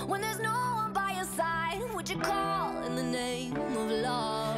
When there's no one by your side, would you call in the name of love?